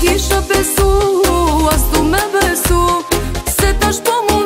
kisha besu, as du me besu, se tash po mu